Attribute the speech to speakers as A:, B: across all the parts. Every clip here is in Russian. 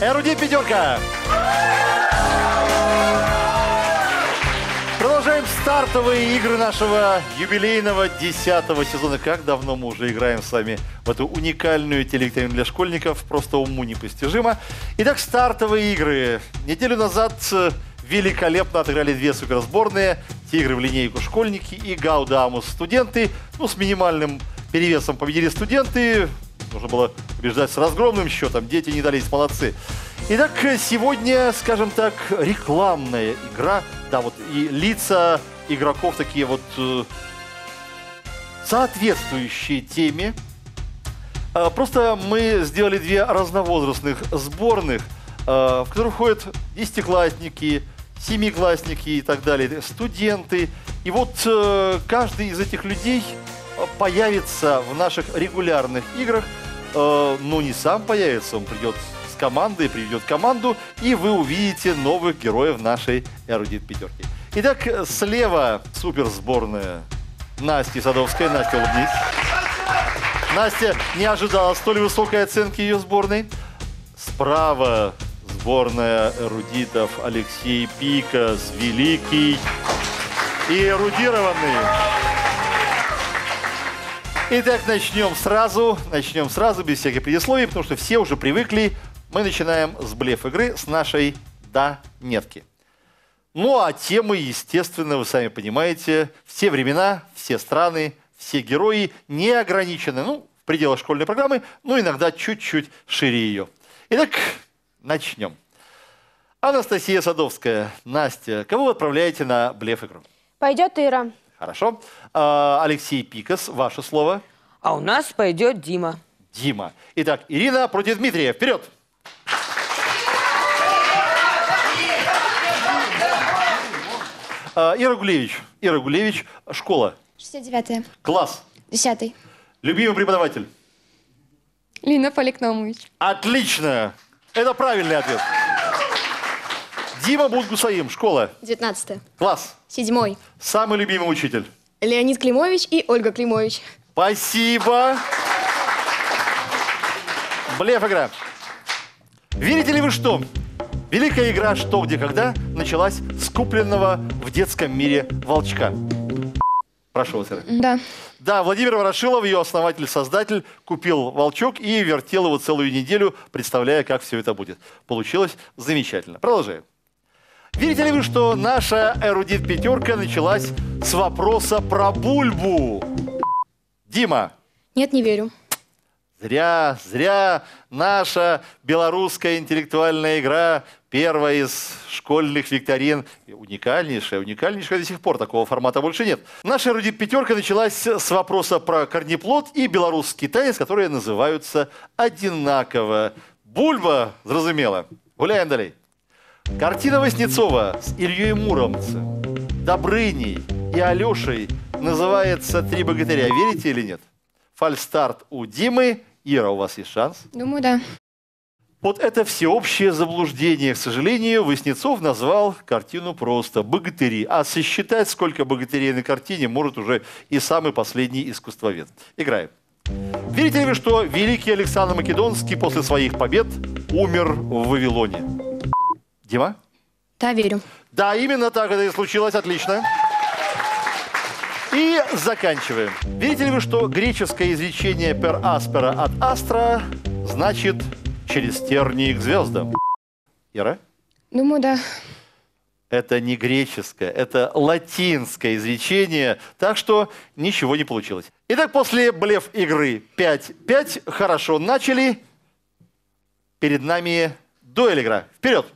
A: Эрудит пятерка. Продолжаем стартовые игры нашего юбилейного 10-го сезона. Как давно мы уже играем с вами в эту уникальную телевикторину для школьников, просто уму непостижимо. Итак, стартовые игры. Неделю назад великолепно отыграли две суперсборные. Тигры в линейку школьники и Гаудамус студенты. Ну, с минимальным перевесом победили студенты. Нужно было побеждать с разгромным счетом. Дети не дались, молодцы. Итак, сегодня, скажем так, рекламная игра. Да, вот и лица игроков такие вот соответствующие теме. Просто мы сделали две разновозрастных сборных, в которых входят десятиклассники, семиклассники и так далее, студенты. И вот каждый из этих людей появится в наших регулярных играх. Но не сам появится, он придет с командой, приведет команду, и вы увидите новых героев нашей Эрудит пятерки. Итак, слева суперсборная Настя Садовская. Настя, улыбнись. Настя не ожидала столь высокой оценки ее сборной. Справа сборная эрудитов Алексей Пикас, великий и эрудированный. Итак, начнем сразу, без всяких предисловий, потому что все уже привыкли. Мы начинаем с блеф-игры, с нашей «да-нетки». Ну, а темы, естественно, вы сами понимаете, все времена, все страны, все герои не ограничены, ну, в пределах школьной программы, но иногда чуть-чуть шире ее. Итак, начнем. Анастасия Садовская. Настя, кого вы отправляете на блеф-игру?
B: Пойдет Ира.
A: Хорошо. Алексей Пикас, ваше слово.
C: А у нас пойдет Дима.
A: Дима. Итак, Ирина против Дмитрия. Вперед! Ира Гулевич. Ира Гулевич, школа.
B: 69-я.
A: Класс.
B: 10-й.
A: Любимый преподаватель.
B: Лина Поликномович.
A: Отлично! Это правильный ответ. Дима Будгусаим, школа.
B: 19-я.
A: Класс.
B: 7-й.
A: Самый любимый учитель.
B: Леонид Климович и Ольга Климович.
A: Спасибо. Блеф-игра. Верите ли вы, что великая игра «Что, где, когда» началась с купленного в детском мире волчка? Прошу вас, Ира.
B: Да.
A: Да, Владимир Ворошилов, ее основатель-создатель, купил волчок и вертел его целую неделю, представляя, как все это будет. Получилось замечательно. Продолжаем. Верите ли вы, что наша эрудит пятерка началась с вопроса про бульбу? Дима.
B: Нет, не верю.
A: Зря. Наша белорусская интеллектуальная игра, первая из школьных викторин, уникальнейшая до сих пор, такого формата больше нет. Наша эрудит пятерка началась с вопроса про корнеплод и белорусский танец, которые называются одинаково. Бульба, зразумела. Гуляем далее. Картина Васнецова с Ильей Муромцем, Добрыней и Алешей называется «Три богатыря». Верите или нет? Фальстарт у Димы. Ира, у вас есть шанс?
B: Думаю, да.
A: Вот это всеобщее заблуждение. К сожалению, Васнецов назвал картину просто «Богатыри». А сосчитать, сколько богатырей на картине, может уже и самый последний искусствовед. Играем. Верите ли вы, что великий Александр Македонский после своих побед умер в Вавилоне? Дима?
B: Да, верю.
A: Да, именно так это и случилось. Отлично. И заканчиваем. Верите ли вы, что греческое изречение «per aspera ad astra» значит «через тернии к звездам»? Ира?
B: Думаю, да.
A: Это не греческое, это латинское изречение, так что ничего не получилось. Итак, после блеф-игры 5-5 хорошо начали. Перед нами дуэль-игра. Вперед!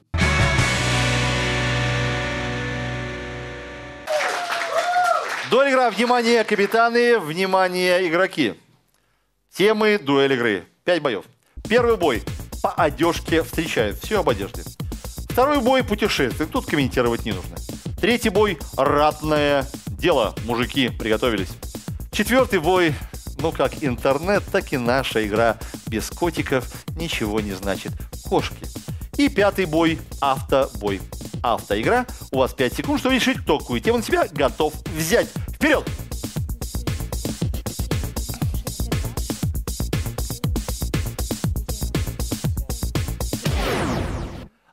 A: Дуэль-игра. Внимание, капитаны, внимание, игроки. Темы дуэль-игры. 5 боев. Первый бой. По одежке встречают. Все об одежде. Второй бой. Путешествие. Тут комментировать не нужно. Третий бой. Ратное дело. Мужики приготовились. Четвертый бой. Ну, как интернет, так и наша игра без котиков ничего не значит. Кошки. И пятый бой. Автобой. Автоигра. У вас 5 секунд, чтобы решить, кто какую тему на себя готов взять. Вперед!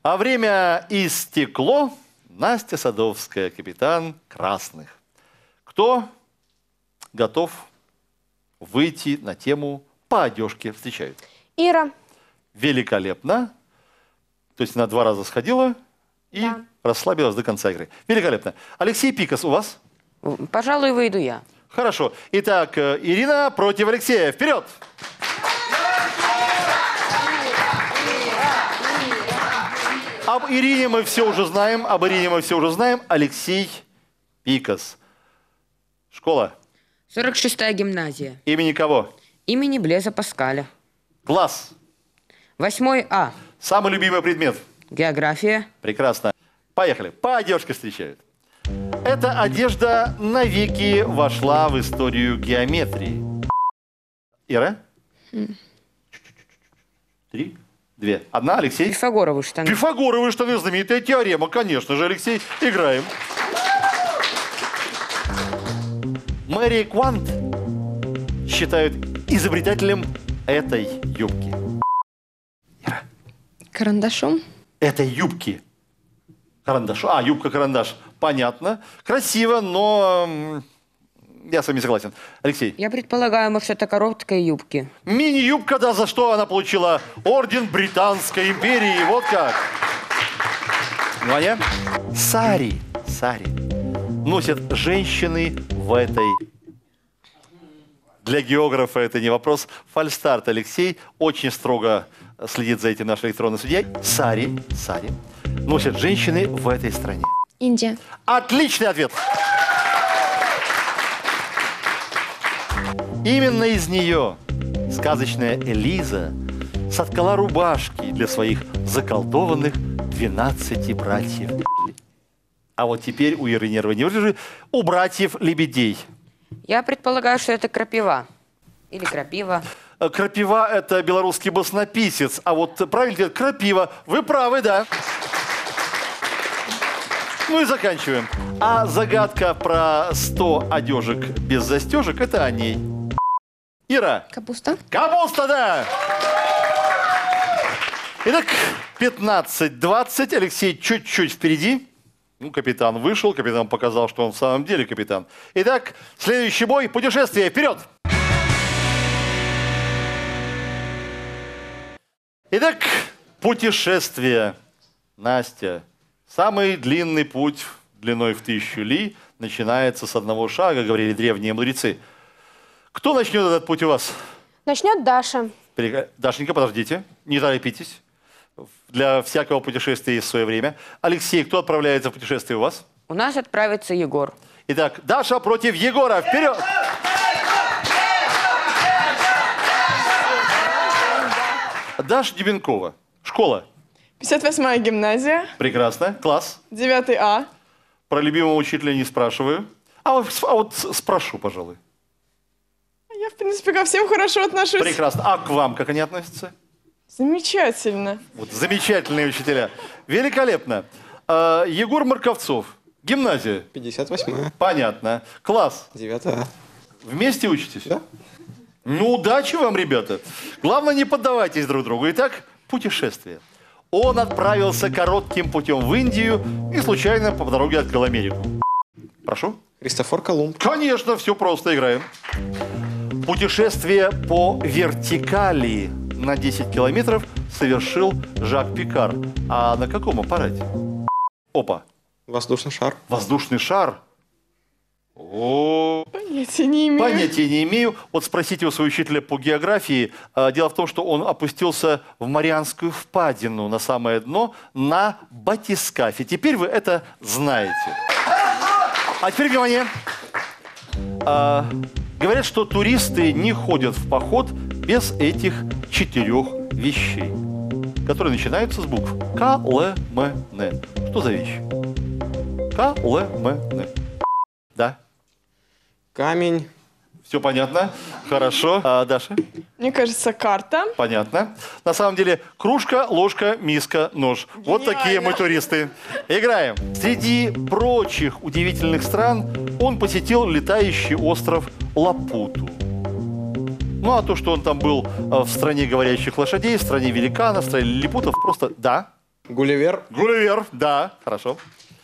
A: А время истекло. Настя Садовская, капитан красных. Кто готов выйти на тему по одежке встречают?
B: Ира.
A: Великолепно. То есть она 2 раза сходила и
B: Да.
A: расслабилась до конца игры. Великолепно. Алексей Пикас у вас?
C: Пожалуй, выйду я.
A: Хорошо. Итак, Ирина против Алексея. Вперед! Об Ирине мы все уже знаем. Алексей Пикас. Школа.
C: 46-я гимназия.
A: Имени кого?
C: Имени Блеза Паскаля.
A: Класс.
C: 8 А.
A: Самый любимый предмет.
C: География.
A: Прекрасно. Поехали. По одежке встречают. Эта одежда навеки вошла в историю геометрии. Ира? 3, 2, 1. Алексей?
C: Пифагоровы штаны.
A: Пифагоровые штаны, знаменитая теорема. Конечно же, Алексей. Играем. Мэри Квант считают изобретателем этой юбки. Ира?
B: Карандашом.
A: Этой юбки. Карандаш. А, юбка-карандаш. Понятно. Красиво, но я с вами согласен. Алексей.
C: Я предполагаю, может, это короткие юбки.
A: Мини-юбка, да, за что она получила орден Британской империи. Вот как. Ваня. Сари. Сари. Носят женщины в этой... Для географа это не вопрос. Фальстарт. Алексей очень строго следит за этим наш электронный судья. Сари. Сари. Носят женщины в этой стране.
B: Индия.
A: Отличный ответ. Именно из нее сказочная Элиза соткала рубашки для своих заколдованных 12 братьев. А вот теперь у Иры нервы не выдержи. У братьев лебедей.
C: Я предполагаю, что это крапива. Или крапива.
A: Крапива – это белорусский баснописец. А вот правильно говорят крапива. Вы правы, да. Ну и заканчиваем. А загадка про 100 одежек без застежек – это о ней. Ира.
B: Капуста.
A: Капуста, да! Итак, 15-20. Алексей чуть-чуть впереди. Ну, капитан вышел, капитан показал, что он в самом деле капитан. Итак, следующий бой – путешествие. Вперед! Итак, путешествие. Настя. Самый длинный путь длиной в 1000 ли начинается с одного шага, говорили древние мудрецы. Кто начнет этот путь у вас?
B: Начнет Даша.
A: Дашенька, подождите, не торопитесь. Для всякого путешествия есть свое время. Алексей, кто отправляется в путешествие у вас?
C: У нас отправится Егор.
A: Итак, Даша против Егора. Вперед! Даша Дебенкова. Школа.
D: 58-я гимназия,
A: Прекрасно. Класс.
D: 9 А.
A: Про любимого учителя не спрашиваю. А вот спрошу, пожалуй.
D: Я, в принципе, ко всем хорошо отношусь.
A: Прекрасно. А к вам как они относятся?
D: Замечательно.
A: Вот замечательные учителя. Великолепно. Егор Марковцов. Гимназия.
E: 58-я.
A: Понятно. Класс.
E: 9 А.
A: Вместе учитесь?
E: Да.
A: Ну, удачи вам, ребята. Главное, не поддавайтесь друг другу. Итак, путешествие. Он отправился коротким путем в Индию и случайно по дороге открыл Америку. Прошу.
E: Христофор Колумб.
A: Конечно, все просто, играем. Путешествие по вертикали на 10 километров совершил Жак Пикар. А на каком аппарате? Опа.
E: Воздушный шар.
A: Воздушный шар. О,
D: Понятия не имею.
A: понятия не имею. Вот спросите у своего учителя по географии. Дело в том, что он опустился в Марианскую впадину на самое дно на батискафе. Теперь вы это знаете. А теперь внимание. Говорят, что туристы не ходят в поход без этих 4 вещей, которые начинаются с букв К, Л, М, Н. Что за вещи? К, Л, М, Н. Да.
E: Камень.
A: Все понятно? Хорошо. Даша?
D: Мне кажется, карта.
A: Понятно. На самом деле, кружка, ложка, миска, нож. Вот
D: Гениально.
A: такие мы туристы. Играем. Среди прочих удивительных стран он посетил летающий остров Лапуту. Ну, а то, что он там был в стране говорящих лошадей, в стране великанов, в стране лилипутов, просто да.
E: Гулливер.
A: Гулливер, да, хорошо.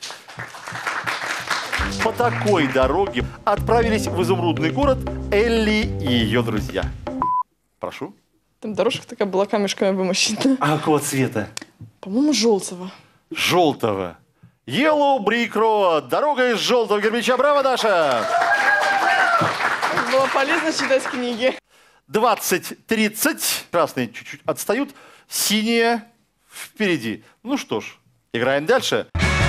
A: По такой дороге отправились в изумрудный город Элли и ее друзья. Прошу.
D: Там дорожка такая была камешками вымощена.
A: А какого цвета?
D: По-моему, желтого.
A: Желтого. Yellow Brick Road. Дорога из желтого кирпича. Браво, Даша!
D: Было полезно читать книги.
A: 20-30. Красные чуть-чуть отстают. Синие впереди. Ну что ж, играем дальше.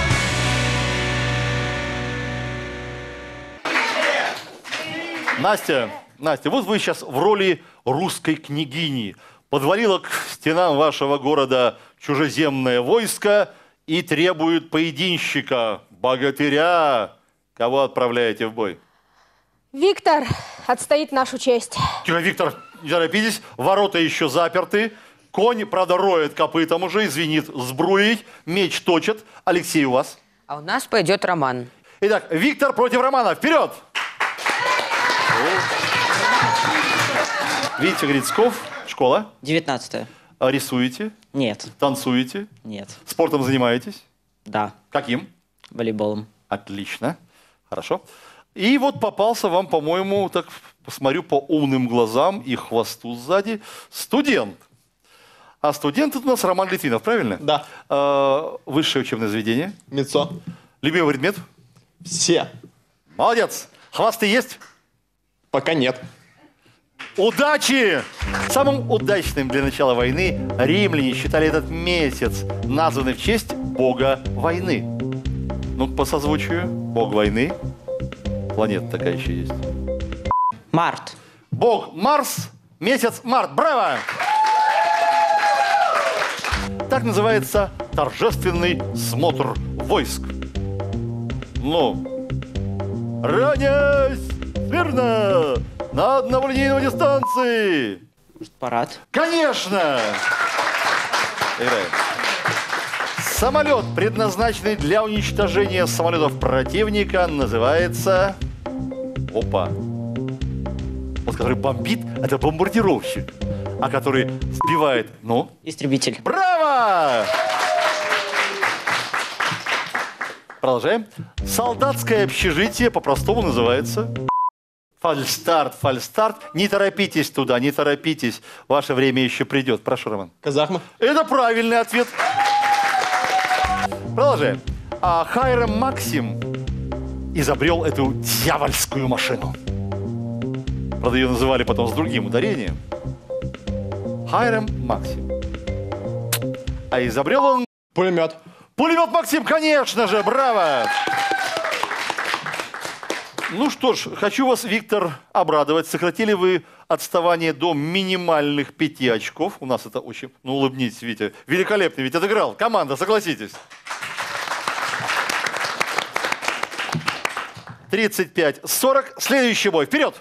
A: Настя, вот вы сейчас в роли русской княгини. Подвалило к стенам вашего города чужеземное войско и требует поединщика, богатыря. Кого отправляете в бой?
B: Виктор отстоит нашу честь.
A: Тихо, Виктор, не торопитесь, ворота еще заперты. Конь, правда, роет копытом уже, извинит сбруей, меч точит. Алексей, у вас?
C: А у нас пойдет Роман.
A: Итак, Виктор против Романа. Вперед! Видите, Грицков, школа.
F: 19-е.
A: Рисуете,
F: Нет.
A: танцуете,
F: Нет.
A: спортом занимаетесь.
F: Да.
A: Каким?
F: Волейболом.
A: Отлично, хорошо. И вот попался вам, по-моему, так посмотрю по умным глазам и хвосту сзади, студент. А студент это у нас Роман Литвинов, правильно?
E: Да.
A: Высшее учебное заведение.
E: Мецо.
A: Любимый предмет?
E: Все.
A: Молодец. Хвосты есть?
E: Пока нет.
A: Удачи! Самым удачным для начала войны римляне считали этот месяц, названный в честь бога войны. Ну, по созвучию, бог войны. Планета такая еще есть.
F: Март.
A: Бог Марс, месяц март. Браво! Так называется торжественный смотр войск. Ну, равняйсь, смирно, на однолинейной дистанции.
F: Парад.
A: Конечно! Играем. Самолет, предназначенный для уничтожения самолетов противника, называется... Опа. Вот который бомбит, это бомбардировщик. А который сбивает... Ну?
F: Истребитель.
A: Браво! Продолжаем. Солдатское общежитие по-простому называется... Фальстарт, фальстарт. Не торопитесь туда, не торопитесь. Ваше время еще придет. Прошу, Роман.
E: Казахмы.
A: Это правильный ответ. Продолжаем. А Хайрам Максим изобрел эту дьявольскую машину. Правда, ее называли потом с другим ударением. Хайрам Максим. А изобрел он...
E: Пулемет.
A: Пулемет Максим, конечно же, браво! Ну что ж, хочу вас, Виктор, обрадовать. Сократили вы отставание до минимальных 5 очков. У нас это очень... Ну, улыбнитесь, Витя. Великолепно, ведь отыграл. Команда, согласитесь. 35-40. Следующий бой. Вперед!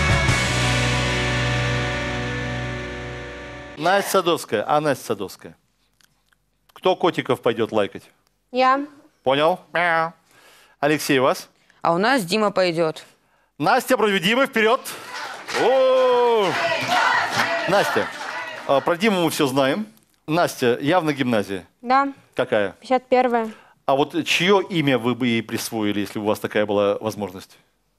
A: Настя Садовская. А Настя Садовская. Кто котиков пойдет лайкать?
B: Я.
A: Понял? Мяу. Алексей, у вас?
C: А у нас Дима пойдет.
A: Настя против Димы, вперед! О! Настя, про Диму мы все знаем. Настя, явно гимназия.
B: Да.
A: Какая?
B: 51-я.
A: А вот чье имя вы бы ей присвоили, если бы у вас такая была возможность?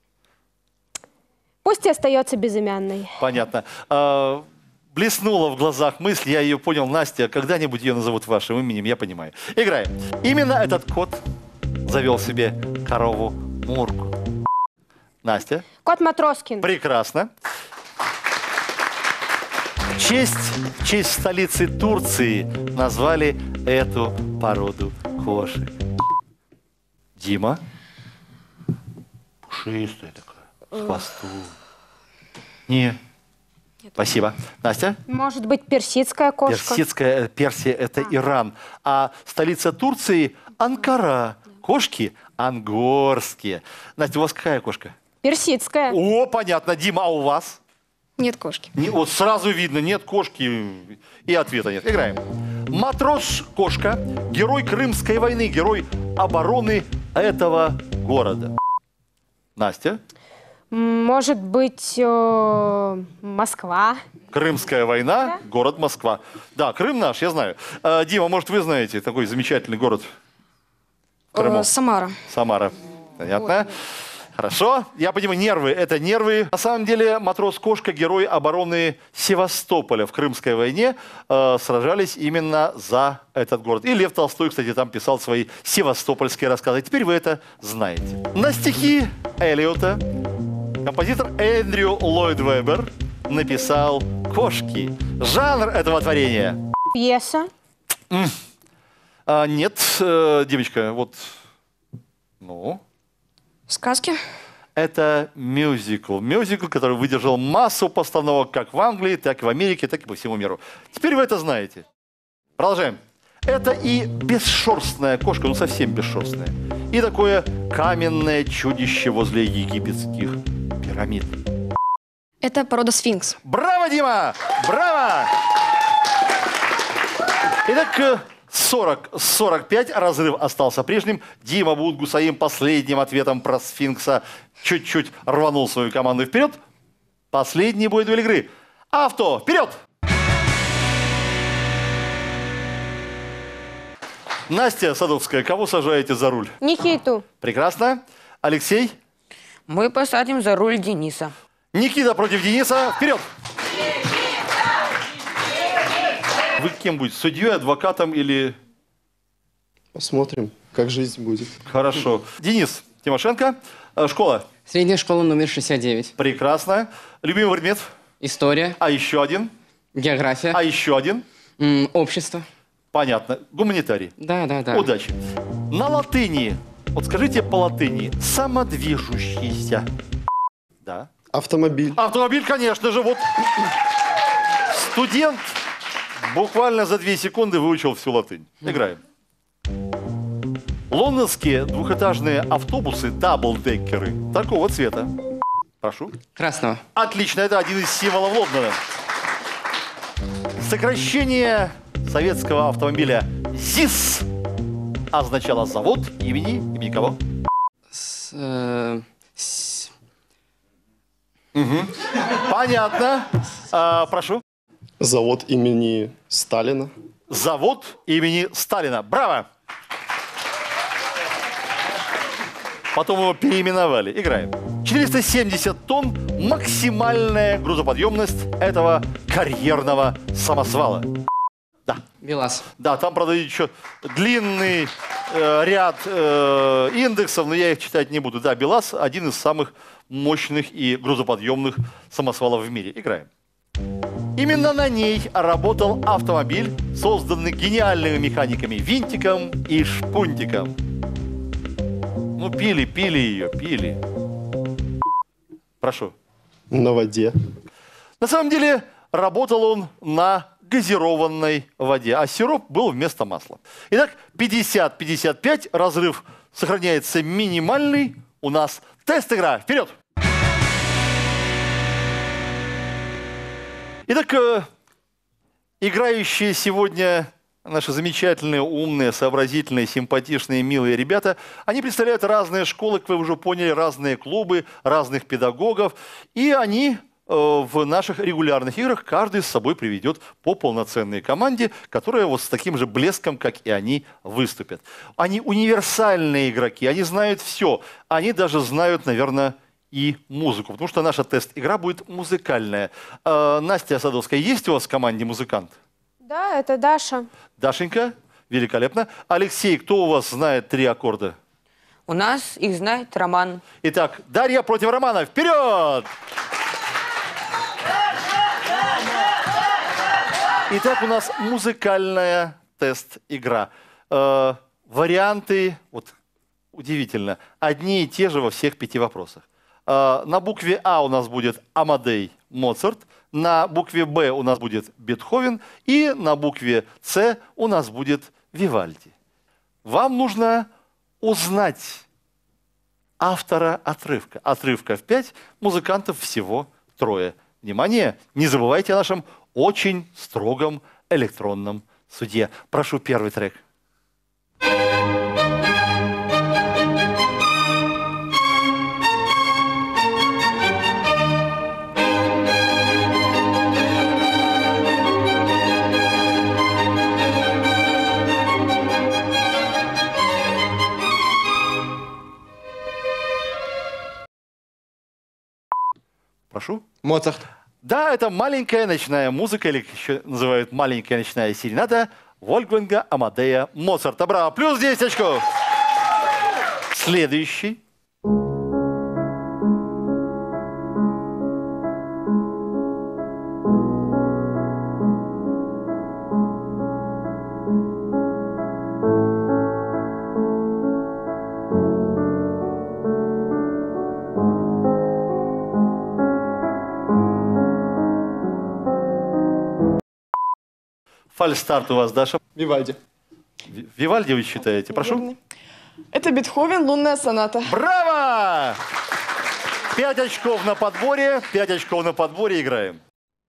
B: Пусть и остается безымянной.
A: Понятно. Блеснула в глазах мысль, я ее понял. Настя, когда-нибудь ее назовут вашим именем, я понимаю. Играем. Именно этот кот завел себе корову Мурку. Настя.
B: Кот Матроскин.
A: Прекрасно. В честь столицы Турции назвали эту породу кошек. Дима. Пушистая такая, с хвостом. Нет. Спасибо. Настя?
B: Может быть, персидская кошка?
A: Персия – это Иран. А столица Турции – Анкара. Кошки ангорские. Настя, у вас какая кошка?
B: Персидская.
A: О, понятно. Дима, а у вас?
B: Нет кошки.
A: Вот сразу видно, нет кошки и ответа нет. Играем. Матрос-кошка, герой Крымской войны, герой обороны этого города. Настя?
B: Может быть, Москва.
A: Крымская война, город Москва. Да, Крым наш, я знаю. Дима, может, вы знаете такой замечательный город? в Крыму?
G: Самара.
A: Самара. Понятно. Хорошо. Я понимаю, нервы. Это нервы. На самом деле, матрос-кошка, герой обороны Севастополя в Крымской войне, сражались именно за этот город. И Лев Толстой, кстати, там писал свои севастопольские рассказы. Теперь вы это знаете. На стихи Эллиота композитор Эндрю Ллойд Веббер написал «Кошки». Жанр этого творения?
B: Пьеса.
A: Нет, девочка, вот, ну...
G: Сказки.
A: Это мюзикл. Мюзикл, который выдержал массу постановок как в Англии, так и в Америке, так и по всему миру. Теперь вы это знаете. Продолжаем. Это и бесшерстная кошка, ну совсем бесшерстная. И такое каменное чудище возле египетских пирамид.
G: Это порода сфинкс.
A: Браво, Дима! Браво! Итак, 40-45, разрыв остался прежним. Дима Будгу своим последним ответом про сфинкса чуть-чуть рванул свою команду вперед. Последний будет дуэль игры. Авто, вперед! Настя Садовская, кого сажаете за руль?
B: Никиту.
A: Прекрасно. Алексей?
C: Мы посадим за руль Дениса.
A: Никита против Дениса. Вперед! Вы кем будете? Судьей, адвокатом или...
E: Посмотрим, как жизнь будет.
A: Хорошо. Денис Тимошенко. Школа.
H: Средняя школа номер 69.
A: Прекрасно. Любимый предмет?
H: История.
A: А еще один?
H: География.
A: А еще один?
H: Общество.
A: Понятно. Гуманитарий.
H: Да.
A: Удачи. На латыни. Вот скажите по латыни. Самодвижущийся. Да.
E: Автомобиль.
A: Автомобиль, конечно же. Вот студент буквально за 2 секунды выучил всю латынь. Играем. Лондонские двухэтажные автобусы, даблдекеры, такого цвета. Прошу.
H: Красного.
A: Отлично, это один из символов Лондона. Сокращение советского автомобиля ЗИС означало завод имени кого? Понятно. Прошу.
E: Завод имени Сталина.
A: Завод имени Сталина. Браво! Потом его переименовали. Играем. 470 тонн – максимальная грузоподъемность этого карьерного самосвала. Да.
H: БелАЗ.
A: Да, там, правда, еще длинный ряд индексов, но я их читать не буду. Да, БелАЗ – один из самых мощных и грузоподъемных самосвалов в мире. Играем. Именно на ней работал автомобиль, созданный гениальными механиками Винтиком и Шпунтиком. Ну, пили ее. Прошу.
E: На воде.
A: На самом деле, работал он на газированной воде, а сироп был вместо масла. Итак, 50-55, разрыв сохраняется минимальный. У нас тест-игра. Вперед! Итак, играющие сегодня наши замечательные, умные, сообразительные, симпатичные, милые ребята, они представляют разные школы, как вы уже поняли, разные клубы, разных педагогов. И они в наших регулярных играх каждый с собой приведет по полноценной команде, которая вот с таким же блеском, как и они, выступит. Они универсальные игроки, они знают все. Они даже знают, наверное, и музыку, потому что наша тест-игра будет музыкальная. Настя Садовская, есть у вас в команде музыкант?
B: Да, это Даша.
A: Дашенька, великолепно. Алексей, кто у вас знает 3 аккорда?
C: У нас их знает Роман.
A: Итак, Дарья против Романа. Вперед! Итак, у нас музыкальная тест-игра. Варианты, вот удивительно, одни и те же во всех 5 вопросах. На букве А у нас будет Амадей Моцарт, на букве Б у нас будет Бетховен, и на букве С у нас будет Вивальди. Вам нужно узнать автора отрывка. Отрывков 5, музыкантов всего 3. Внимание, не забывайте о нашем очень строгом электронном суде. Прошу первый трек. Прошу.
I: Моцарт.
A: Да, это маленькая ночная музыка, или еще называют маленькая ночная серенада Вольфганга Амадея Моцарта. Браво! Плюс 10 очков. Следующий. Фальстарт у вас, Даша.
E: Вивальди.
A: Вивальди вы считаете? Прошу.
D: Верный. Это Бетховен, лунная соната.
A: Браво! 5 очков на подборе. 5 очков на подборе. Играем.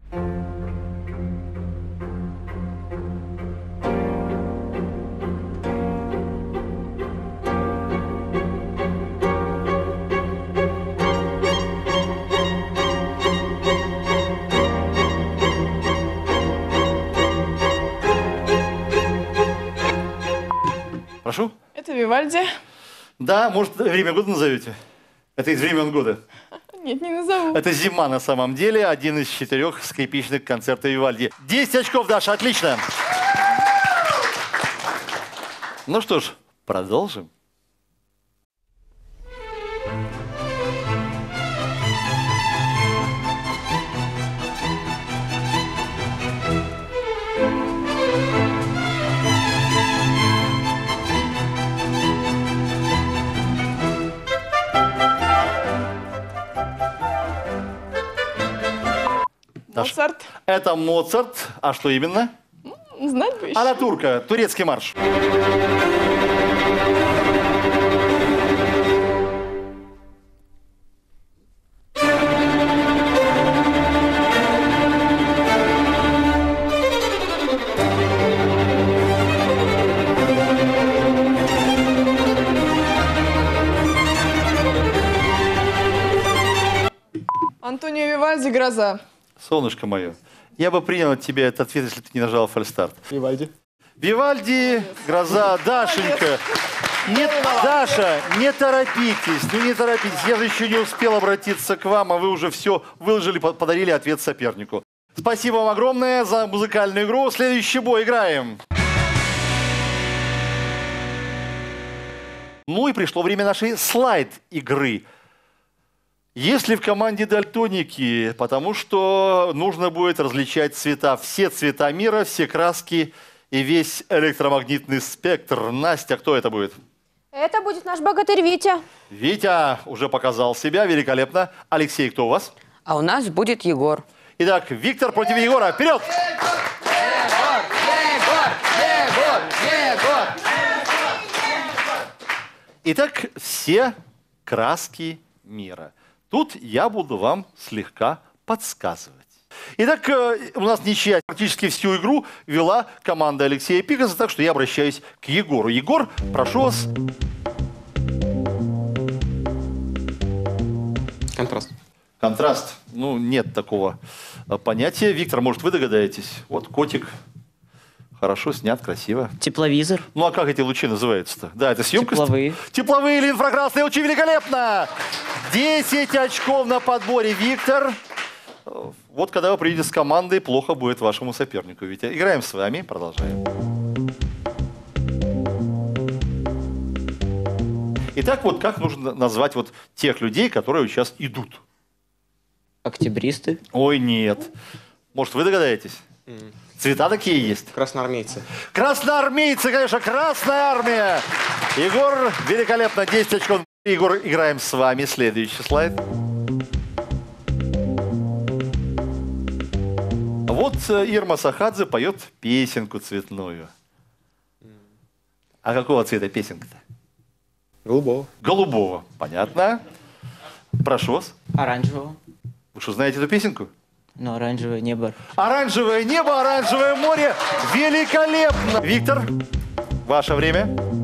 A: Прошу.
D: Это Вивальди.
A: Да, может, время года назовете? Это из времен года.
D: Нет, не назову.
A: Это зима на самом деле. Один из 4 скрипичных концертов Вивальди. 10 очков, Даша, отлично. Ну что ж, продолжим.
D: Моцарт.
A: Это Моцарт. А что именно?
D: Знать бы еще.
A: Ала турка. Турецкий марш.
D: Антонио Вивальди, «Гроза».
A: Солнышко мое, я бы принял от тебя этот ответ, если бы ты не нажал фальстарт.
E: Вивальди.
A: Вивальди, «Гроза». Дашенька. Даша, не торопитесь, ну не торопитесь. Я же еще не успел обратиться к вам, а вы уже все выложили, подарили ответ сопернику. Спасибо вам огромное за музыкальную игру. Следующий бой играем. Ну и пришло время нашей слайд-игры. Если в команде дальтоники, потому что нужно будет различать цвета, все цвета мира, все краски и весь электромагнитный спектр. Настя, кто это будет?
B: Это будет наш богатырь Витя.
A: Витя уже показал себя, великолепно. Алексей, кто у вас?
C: А у нас будет Егор.
A: Итак, Виктор против Егора. Вперед! Итак, все краски мира. Тут я буду вам слегка подсказывать. Итак, у нас ничья. Практически всю игру вела команда Алексея Пикаса, так что я обращаюсь к Егору. Егор, прошу вас.
I: Контраст.
A: Контраст. Ну, нет такого понятия. Виктор, может, вы догадаетесь? Вот котик. Хорошо снят, красиво.
F: Тепловизор.
A: Ну, а как эти лучи называются-то? Да, это съемка.
F: Тепловые.
A: Тепловые или инфракрасные лучи. Великолепно! 10 очков на подборе, Виктор. Вот когда вы приедете с командой, плохо будет вашему сопернику. Витя, играем с вами, продолжаем. Итак, вот как нужно назвать вот тех людей, которые сейчас идут?
F: Октябристы.
A: Ой, нет. Может, вы догадаетесь? Цвета такие есть.
I: Красноармейцы.
A: Красноармейцы, конечно, Красная Армия. Егор, великолепно, 10 очков. Егор, играем с вами. Следующий слайд. Вот Ирма Сахадзе поет песенку цветную. А какого цвета песенка-то?
E: Голубого.
A: Голубого. Понятно. Прошу вас.
F: Оранжевого.
A: Вы что, знаете эту песенку?
F: Ну, оранжевое небо.
A: Оранжевое небо, оранжевое море. Великолепно. Виктор, ваше время.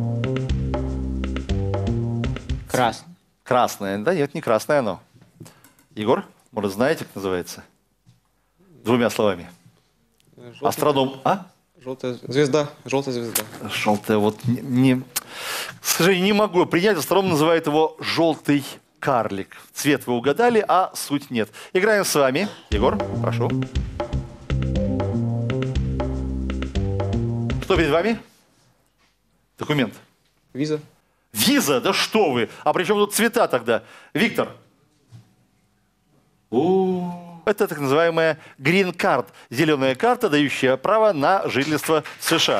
F: Красный.
A: Красное. Да нет, не красное оно. Егор, может, знаете, как называется? Двумя словами. Астроном. А?
I: Желтая звезда. Желтая звезда.
A: Желтая. Вот не... К сожалению, не могу принять. Астроном называет его желтый карлик. Цвет вы угадали, а суть нет. Играем с вами. Егор, прошу. Что перед вами? Документ.
I: Виза.
A: Виза? Да что вы! А при чем тут цвета тогда? Виктор. Это так называемая green card. Зеленая карта, дающая право на жительство в США.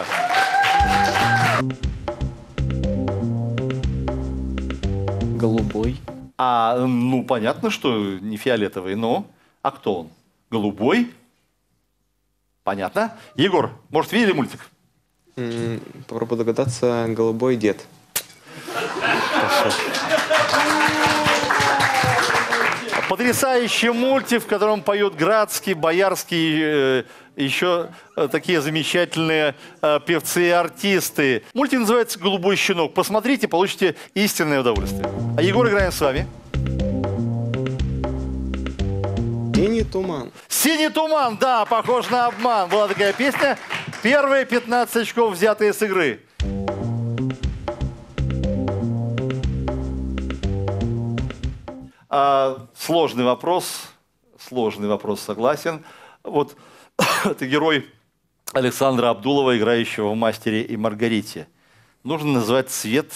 F: Голубой.
A: Ну, понятно, что не фиолетовый, но... А кто он? Голубой? Понятно. Егор, может, видели мультик?
I: Попробую догадаться. Голубой дед.
A: Потрясающий мультик, в котором поют Градский, Боярский, еще такие замечательные певцы и артисты. Мультик называется «Голубой щенок». Посмотрите, получите истинное удовольствие. А Егор, играем с вами.
I: Синий туман.
A: «Синий туман», да, похож на обман. Была такая песня. Первые 15 очков, взятые с игры. Сложный вопрос, согласен. Вот это герой Александра Абдулова, играющего в «Мастере и Маргарите». Нужно назвать цвет...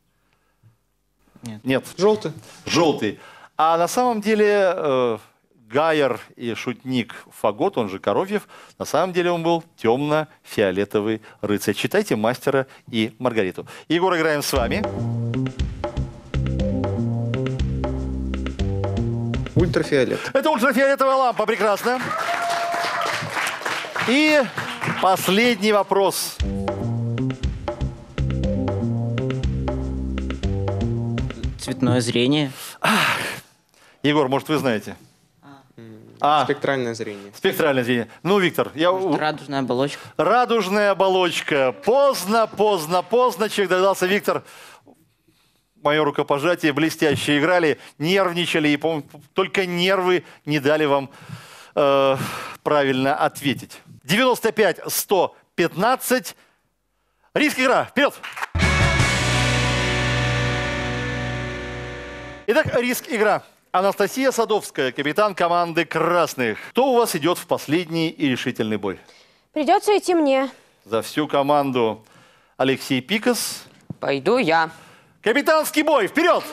A: Нет.
I: Желтый.
A: Желтый. А на самом деле Гайер и шутник Фагот, он же Коровьев, на самом деле он был темно-фиолетовый рыцарь. Читайте «Мастера и Маргариту». Егор, играем с вами.
I: Ультрафиолет.
A: Это ультрафиолетовая лампа, прекрасно. И последний вопрос.
F: Цветное зрение.
A: Егор, может, вы знаете?
I: Спектральное зрение.
A: Спектральное зрение. Ну, Виктор,
F: Радужная оболочка.
A: Радужная оболочка. Поздно. Человек догадался. Виктор, мое рукопожатие, блестяще играли, нервничали, и, по-моему, только нервы не дали вам правильно ответить. 95-115. Риск игра. Вперед! Итак, риск игра. Анастасия Садовская, капитан команды красных. Кто у вас идет в последний и решительный бой?
B: Придется идти мне.
A: За всю команду Алексей Пикас.
C: Пойду я.
A: Капитанский бой, вперед!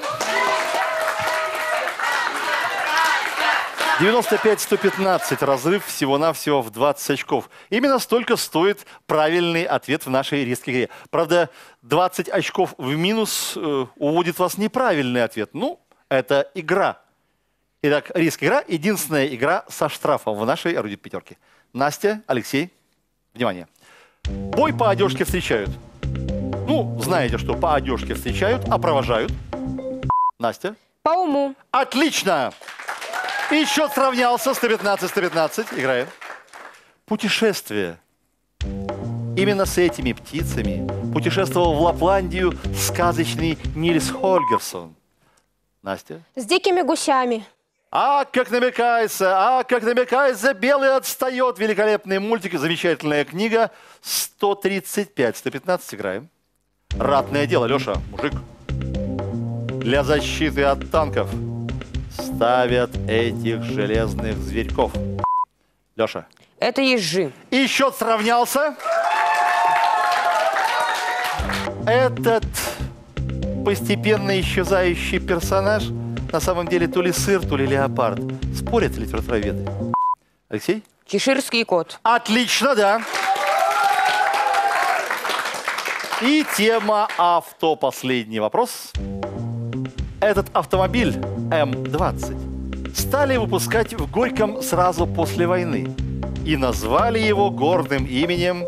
A: 95-115, разрыв всего-навсего в 20 очков. Именно столько стоит правильный ответ в нашей риск-игре. Правда, 20 очков в минус уводит вас неправильный ответ. Ну, это игра. Итак, риск-игра – единственная игра со штрафом в нашей орудии пятерки. Настя, Алексей, внимание. Бой по одежке встречают. Ну, знаете, что по одежке встречают, а провожают. Настя.
B: По уму.
A: Отлично! И счет сравнялся. 115-115. Играем. Путешествие. Именно с этими птицами путешествовал в Лапландию сказочный Нильс Хольгерсон. Настя.
B: С дикими гусями.
A: как намекается, белый отстает. Великолепный мультик, замечательная книга. 135-115 играем. Ратное дело, Леша, мужик. Для защиты от танков ставят этих железных зверьков. Леша.
C: Это ежи.
A: И счет сравнялся. Этот постепенно исчезающий персонаж на самом деле то ли сыр, то ли леопард. Спорят литературоведы. Алексей?
C: Чеширский кот.
A: Отлично, да. И тема авто. Последний вопрос. Этот автомобиль М-20 стали выпускать в Горьком сразу после войны. И назвали его гордым именем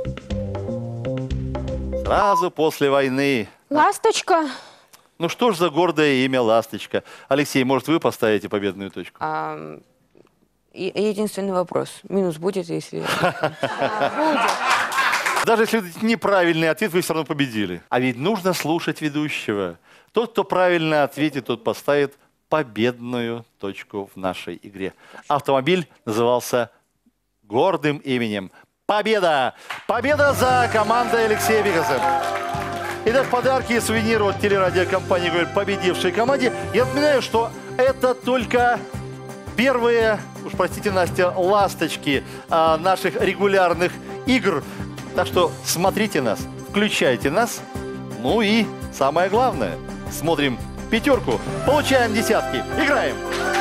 A: сразу после войны.
B: Ласточка.
A: Ну что ж за гордое имя «Ласточка». Алексей, может, вы поставите победную точку?
C: Единственный вопрос. Минус будет, если...
A: Даже если это неправильный ответ, вы все равно победили. А ведь нужно слушать ведущего. Тот, кто правильно ответит, тот поставит победную точку в нашей игре. Автомобиль назывался гордым именем «Победа». Победа за командой Алексея Пикаса. Итак, подарки и сувениры от телерадиокомпании говорит победившей команде. Я напоминаю, что это только первые, уж простите, Настя, ласточки наших регулярных игр. Так что смотрите нас, включайте нас. Ну и самое главное, смотрим пятерку, получаем десятки. Играем!